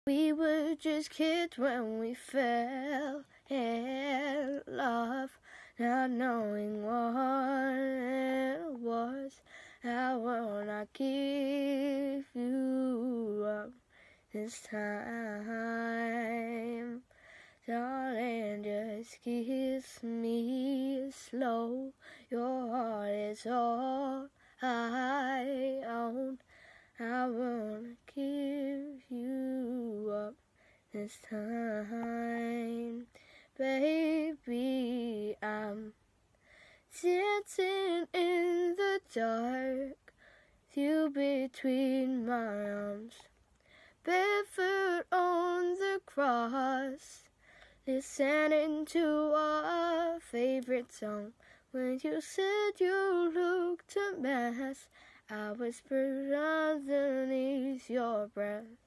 We were just kids when we fell in love, not knowing what it was. I will not give you up this time. Darling, just kiss me slow. Your heart is all I own. I won't give you up this time. Baby, I'm dancing in the dark, you between my arms, barefoot on the grass, listening to our favorite song. When you said you looked a mess, I whispered underneath your breath,